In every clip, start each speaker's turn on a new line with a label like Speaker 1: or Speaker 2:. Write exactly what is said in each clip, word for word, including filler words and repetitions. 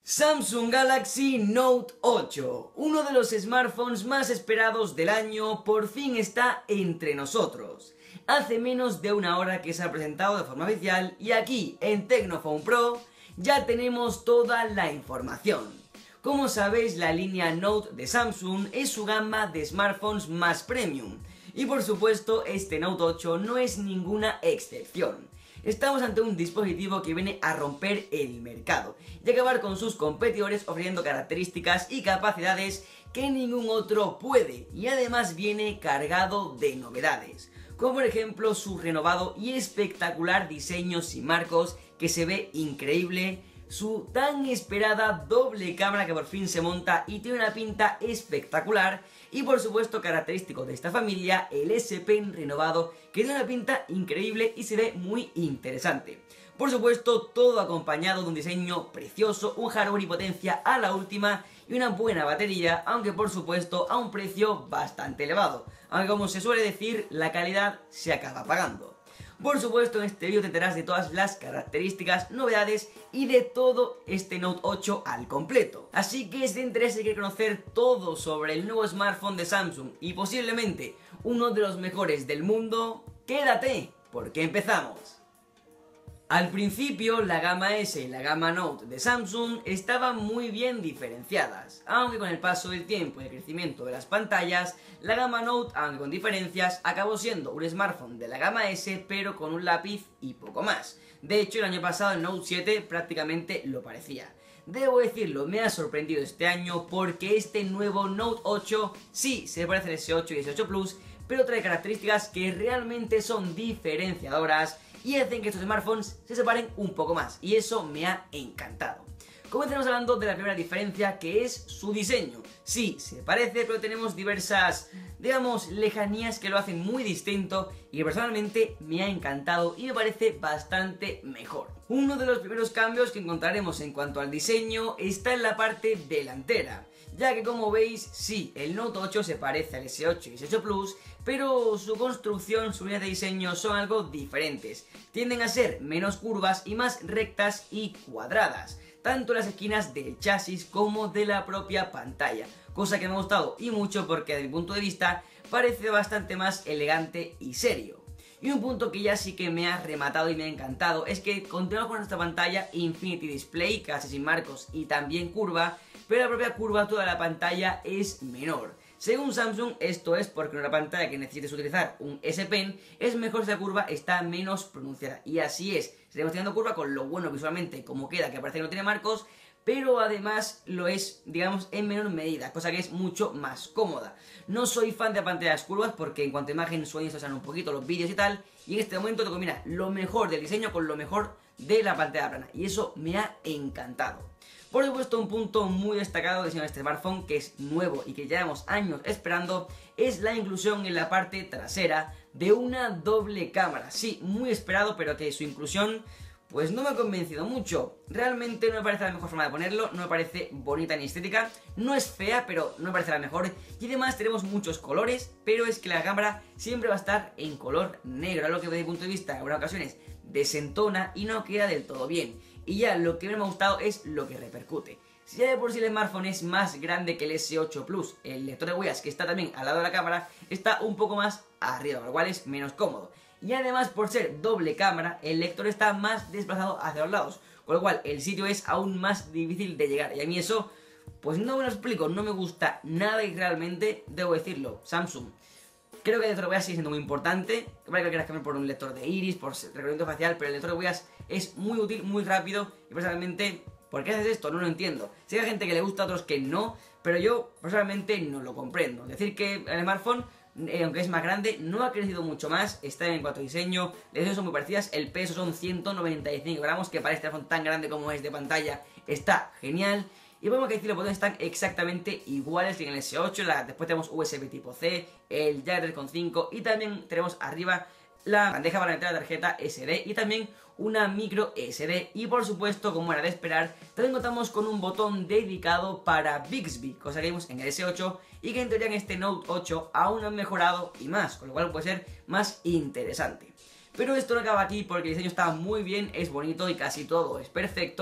Speaker 1: Samsung Galaxy Note ocho, uno de los smartphones más esperados del año, por fin está entre nosotros. Hace menos de una hora que se ha presentado de forma oficial y aquí en Tecnophone Pro ya tenemos toda la información. Como sabéis, la línea Note de Samsung es su gama de smartphones más premium y por supuesto este Note ocho no es ninguna excepción. Estamos ante un dispositivo que viene a romper el mercado y acabar con sus competidores ofreciendo características y capacidades que ningún otro puede, y además viene cargado de novedades, como por ejemplo su renovado y espectacular diseño sin marcos que se ve increíble, su tan esperada doble cámara que por fin se monta y tiene una pinta espectacular, y por supuesto característico de esta familia, el S Pen renovado que tiene una pinta increíble y se ve muy interesante. Por supuesto todo acompañado de un diseño precioso, un hardware y potencia a la última y una buena batería, aunque por supuesto a un precio bastante elevado, aunque como se suele decir, la calidad se acaba pagando. Por supuesto, en este vídeo te enterarás de todas las características, novedades y de todo este Note ocho al completo. Así que si te interesa y quieres conocer todo sobre el nuevo smartphone de Samsung y posiblemente uno de los mejores del mundo, quédate, porque empezamos. Al principio, la gama S y la gama Note de Samsung estaban muy bien diferenciadas, aunque con el paso del tiempo y el crecimiento de las pantallas, la gama Note, aunque con diferencias, acabó siendo un smartphone de la gama S, pero con un lápiz y poco más. De hecho, el año pasado el Note siete prácticamente lo parecía. Debo decirlo, me ha sorprendido este año porque este nuevo Note ocho sí se parece al S ocho y S ocho Plus, pero trae características que realmente son diferenciadoras y hacen que estos smartphones se separen un poco más, y eso me ha encantado. Comencemos hablando de la primera diferencia, que es su diseño. Sí, se parece, pero tenemos diversas, digamos, lejanías que lo hacen muy distinto y que personalmente me ha encantado y me parece bastante mejor. Uno de los primeros cambios que encontraremos en cuanto al diseño está en la parte delantera, ya que como veis, sí, el Note ocho se parece al S ocho y S ocho Plus, pero su construcción, su línea de diseño son algo diferentes. Tienden a ser menos curvas y más rectas y cuadradas, tanto en las esquinas del chasis como de la propia pantalla, cosa que me ha gustado y mucho porque desde mi punto de vista parece bastante más elegante y serio. Y un punto que ya sí que me ha rematado y me ha encantado es que continuamos con nuestra pantalla Infinity Display, casi sin marcos y también curva, pero la propia curvatura de la pantalla es menor. Según Samsung, esto es porque en una pantalla que necesites utilizar un S Pen es mejor si la curva está menos pronunciada, y así es. Seguimos teniendo curva con lo bueno visualmente como queda, que parece que no tiene marcos, pero además lo es, digamos, en menor medida, cosa que es mucho más cómoda. No soy fan de pantallas curvas porque en cuanto a imagen suelen distorsionar un poquito los vídeos y tal, y en este momento te combina lo mejor del diseño con lo mejor de la pantalla plana, y eso me ha encantado. Por supuesto, un punto muy destacado de este smartphone, que es nuevo y que llevamos años esperando, es la inclusión en la parte trasera de una doble cámara. Sí, muy esperado, pero que su inclusión pues no me ha convencido mucho. Realmente no me parece la mejor forma de ponerlo, no me parece bonita ni estética, no es fea, pero no me parece la mejor. Y además tenemos muchos colores, pero es que la cámara siempre va a estar en color negro, algo que desde mi punto de vista en algunas ocasiones desentona y no queda del todo bien. Y ya lo que me ha gustado es lo que repercute. Si ya de por sí el smartphone es más grande que el S ocho Plus, el lector de huellas, que está también al lado de la cámara, está un poco más arriba, lo cual es menos cómodo. Y además, por ser doble cámara, el lector está más desplazado hacia los lados, con lo cual el sitio es aún más difícil de llegar. Y a mí eso, pues no me lo explico, no me gusta nada y realmente, debo decirlo, Samsung, creo que el lector de huellas sigue siendo muy importante. Vale que quieras cambiar por un lector de iris, por reconocimiento facial, pero el lector de huellas es muy útil, muy rápido y personalmente, ¿por qué haces esto? No lo entiendo. Sé que hay gente que le gusta, a otros que no, pero yo personalmente no lo comprendo. Decir que el smartphone, eh, aunque es más grande, no ha crecido mucho más, está en cuanto a diseño, las diseños son muy parecidas, el peso son ciento noventa y cinco gramos, que para este smartphone tan grande como es de pantalla está genial. Y podemos decir que los botones están exactamente iguales que en el S ocho, la, después tenemos U S B tipo C, el jack tres punto cinco y también tenemos arriba la bandeja para meter la tarjeta S D y también una micro S D. Y por supuesto, como era de esperar, también contamos con un botón dedicado para Bixby, cosa que vimos en el S ocho y que en teoría en este Note ocho aún han mejorado y más, con lo cual puede ser más interesante. Pero esto no acaba aquí porque el diseño está muy bien, es bonito y casi todo es perfecto,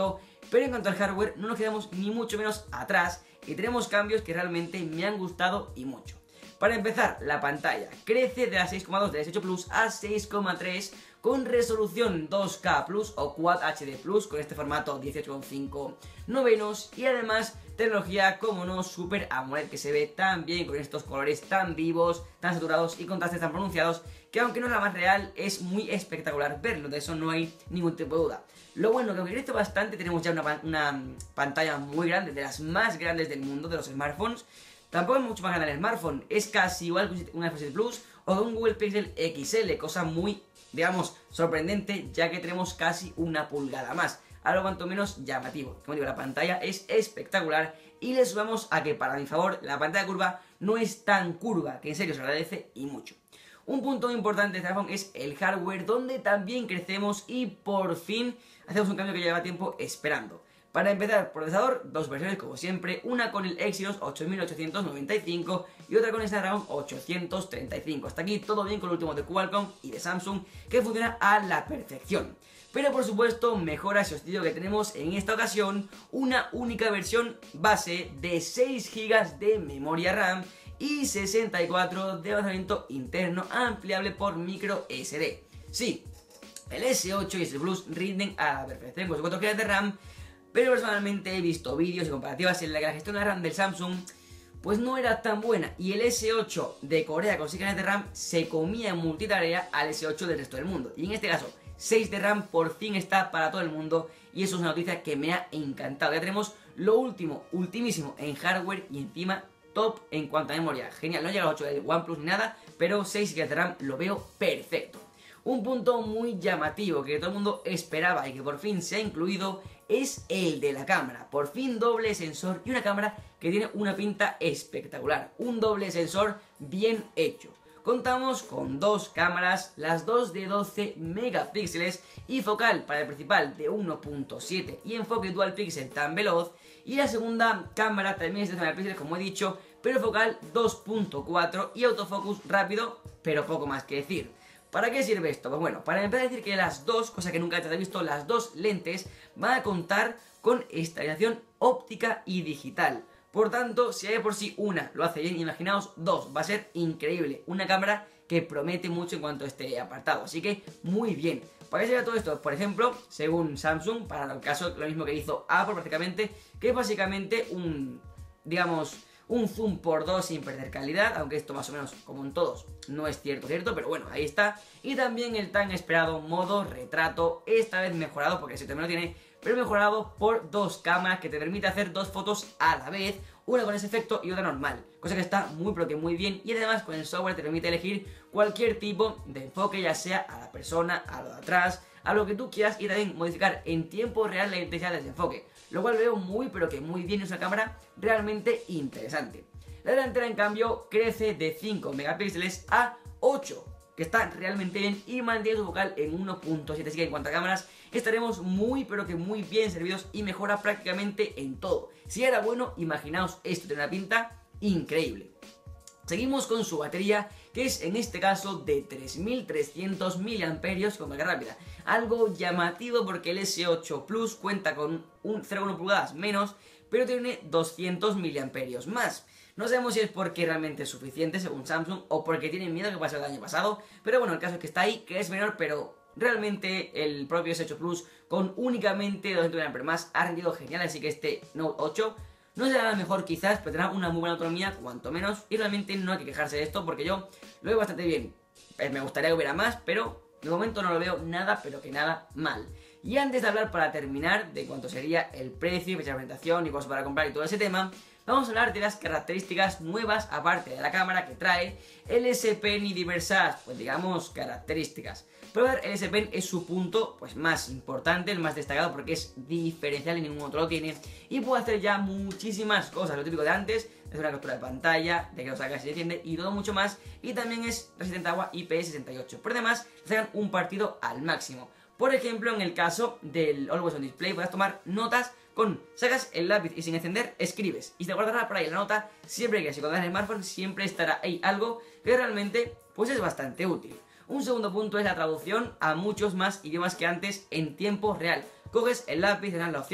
Speaker 1: Pero en cuanto al hardware no nos quedamos ni mucho menos atrás y tenemos cambios que realmente me han gustado y mucho. Para empezar, la pantalla crece de las seis coma dos del S ocho Plus a seis coma tres con resolución dos K Plus o Quad H D Plus con este formato dieciocho coma cinco novenos y además tecnología como no Super AMOLED que se ve tan bien con estos colores tan vivos, tan saturados y contrastes tan pronunciados que aunque no es la más real es muy espectacular verlo, de eso no hay ningún tipo de duda. Lo bueno que aunque crece bastante tenemos ya una, una pantalla muy grande, de las más grandes del mundo de los smartphones. Tampoco es mucho más grande el smartphone, es casi igual que un iPhone siete Plus o un Google Pixel X L, cosa muy, digamos, sorprendente ya que tenemos casi una pulgada más, algo cuanto menos llamativo. Como digo, la pantalla es espectacular y le sumamos a que para mi favor la pantalla curva no es tan curva, que en serio se agradece y mucho. Un punto muy importante de este iPhone es el hardware, donde también crecemos y por fin hacemos un cambio que lleva tiempo esperando. Para empezar, procesador, dos versiones como siempre, una con el Exynos ocho mil ochocientos noventa y cinco y otra con el Snapdragon ochocientos treinta y cinco. Hasta aquí todo bien con el último de Qualcomm y de Samsung, que funciona a la perfección. Pero por supuesto mejora ese hostillo que tenemos en esta ocasión, una única versión base de seis gigas de memoria RAM y sesenta y cuatro de almacenamiento interno ampliable por micro S D. Sí, el S ocho y S Plus rinden a la perfección con sus cuatro gigas de RAM, pero personalmente he visto vídeos y comparativas en la que la gestión de RAM del Samsung pues no era tan buena y el S ocho de Corea con seis gigas de RAM se comía en multitarea al S ocho del resto del mundo. Y en este caso, seis de RAM por fin está para todo el mundo y eso es una noticia que me ha encantado. Ya tenemos lo último, ultimísimo en hardware y encima top en cuanto a memoria. Genial, no llega a los ocho del OnePlus ni nada, pero seis gigas de RAM lo veo perfecto. Un punto muy llamativo que todo el mundo esperaba y que por fin se ha incluido es el de la cámara. Por fin doble sensor y una cámara que tiene una pinta espectacular. Un doble sensor bien hecho. Contamos con dos cámaras, las dos de doce megapíxeles y focal para el principal de uno punto siete y enfoque dual píxel tan veloz. Y la segunda cámara también es de doce megapíxeles como he dicho, pero focal dos punto cuatro y autofocus rápido, pero poco más que decir. ¿Para qué sirve esto? Pues bueno, para empezar a decir que las dos, cosa que nunca antes he visto, las dos lentes van a contar con estabilización óptica y digital. Por tanto, si hay por sí una lo hace bien, imaginaos dos, va a ser increíble. Una cámara que promete mucho en cuanto a este apartado, así que muy bien. ¿Para qué sirve todo esto? Por ejemplo, según Samsung, para el caso lo mismo que hizo Apple prácticamente, que es básicamente un, digamos, un zoom por dos sin perder calidad, aunque esto más o menos como en todos no es cierto, cierto, pero bueno, ahí está. Y también el tan esperado modo retrato, esta vez mejorado, porque ese también lo tiene, pero mejorado por dos cámaras que te permite hacer dos fotos a la vez, una con ese efecto y otra normal, cosa que está muy pero que muy bien y además con el software te permite elegir cualquier tipo de enfoque, ya sea a la persona, a lo de atrás, a lo que tú quieras y también modificar en tiempo real la intensidad del desenfoque, lo cual veo muy pero que muy bien, es una cámara realmente interesante. La delantera en cambio crece de cinco megapíxeles a ocho, que está realmente bien y mantiene su focal en uno punto siete, así que en cuanto a cámaras estaremos muy pero que muy bien servidos y mejora prácticamente en todo. Si era bueno, imaginaos esto, tiene una pinta increíble. Seguimos con su batería, que es en este caso de tres mil trescientos miliamperios hora con carga rápida. Algo llamativo porque el S ocho Plus cuenta con un cero coma uno pulgadas menos, pero tiene doscientos miliamperios más. No sabemos si es porque realmente es suficiente según Samsung o porque tienen miedo que pase el año pasado, pero bueno, el caso es que está ahí, que es menor, pero realmente el propio S ocho Plus con únicamente doscientos miliamperios más ha rendido genial, así que este Note ocho no será mejor quizás, pero tendrá una muy buena autonomía, cuanto menos, y realmente no hay que quejarse de esto porque yo lo veo bastante bien. Pues me gustaría que hubiera más, pero de momento no lo veo nada, pero que nada mal. Y antes de hablar, para terminar, de cuánto sería el precio, fecha de presentación y cosas para comprar y todo ese tema, vamos a hablar de las características nuevas, aparte de la cámara que trae el S Pen y diversas, pues digamos, características. Pero a ver, el S Pen es su punto pues más importante, el más destacado, porque es diferencial y ningún otro lo tiene. Y puede hacer ya muchísimas cosas, lo típico de antes, es una captura de pantalla, de que lo sacas y se enciende y todo mucho más. Y también es resistente a agua I P sesenta y ocho. Pero además, sacan un partido al máximo. Por ejemplo, en el caso del Always On Display, podrás tomar notas con, sacas el lápiz y sin encender, escribes. Y se te guardará por ahí la nota siempre que si cuando das el smartphone, siempre estará ahí algo que realmente pues es bastante útil. Un segundo punto es la traducción a muchos más idiomas que antes en tiempo real. Coges el lápiz, le das la opción,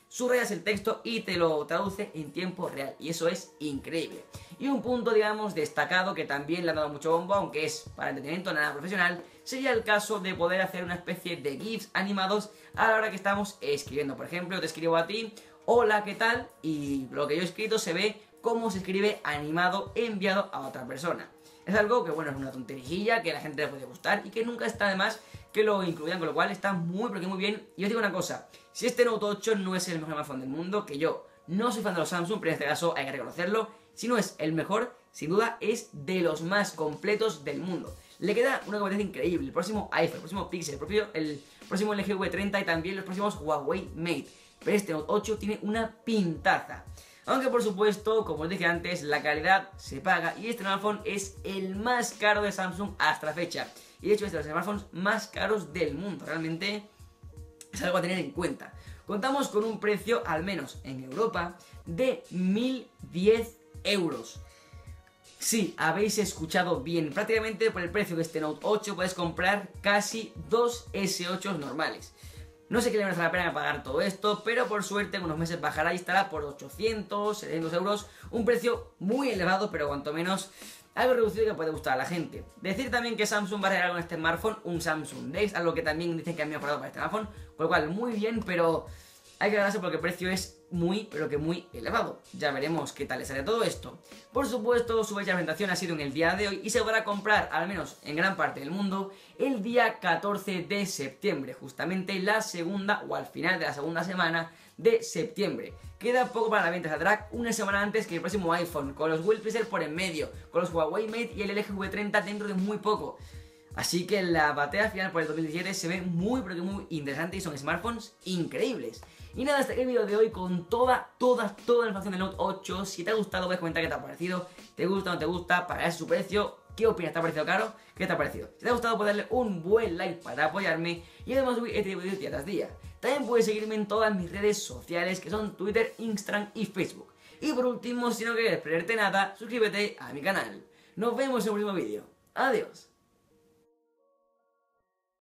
Speaker 1: subrayas el texto y te lo traduce en tiempo real, y eso es increíble. Y un punto, digamos, destacado que también le han dado mucho bombo, aunque es para entretenimiento nada profesional, sería el caso de poder hacer una especie de GIFs animados a la hora que estamos escribiendo. Por ejemplo, te escribo a ti, hola, ¿qué tal? Y lo que yo he escrito se ve cómo se escribe animado enviado a otra persona. Es algo que, bueno, es una tonterijilla que a la gente le puede gustar y que nunca está de más que lo incluyan, con lo cual está muy, pero que muy bien. Y os digo una cosa, si este Note ocho no es el mejor smartphone del mundo, que yo no soy fan de los Samsung, pero en este caso hay que reconocerlo, si no es el mejor, sin duda es de los más completos del mundo. Le queda una competencia increíble, el próximo iPhone, el próximo Pixel, el, propio, el próximo L G V treinta y también los próximos Huawei Mate. Pero este Note ocho tiene una pintaza. Aunque por supuesto, como os dije antes, la calidad se paga y este smartphone es el más caro de Samsung hasta la fecha. Y de hecho es de los smartphones más caros del mundo, realmente es algo a tener en cuenta. Contamos con un precio, al menos en Europa, de mil diez euros. Sí, habéis escuchado bien, prácticamente por el precio de este Note ocho puedes comprar casi dos ese ocho normales. No sé qué le merece la pena pagar todo esto, pero por suerte en unos meses bajará y estará por ochocientos, setecientos euros, un precio muy elevado, pero cuanto menos algo reducido que puede gustar a la gente. Decir también que Samsung va a regalar con este smartphone un Samsung Days, algo que también dicen que han mejorado para este smartphone, con lo cual muy bien, pero hay que ganarse porque el precio es muy, pero que muy elevado. Ya veremos qué tal le sale todo esto. Por supuesto, su fecha de presentación ha sido en el día de hoy y se podrá comprar, al menos en gran parte del mundo, el día catorce de septiembre, justamente la segunda o al final de la segunda semana de septiembre. Queda poco para la venta, saldrá una semana antes que el próximo iPhone, con los Google Pixel por en medio, con los Huawei Mate y el L G V treinta dentro de muy poco. Así que la batalla final por el dos mil diecisiete se ve muy pero que muy interesante y son smartphones increíbles. Y nada, hasta aquí el vídeo de hoy con toda, toda, toda la información del Note ocho. Si te ha gustado, puedes comentar qué te ha parecido. ¿Te gusta o no te gusta? ¿Pagarás su precio? ¿Qué opinas? ¿Te ha parecido caro? ¿Qué te ha parecido? Si te ha gustado, puedes darle un buen like para apoyarme y además subir este vídeo día tras día. También puedes seguirme en todas mis redes sociales que son Twitter, Instagram y Facebook. Y por último, si no quieres perderte nada, suscríbete a mi canal. Nos vemos en el próximo vídeo. Adiós.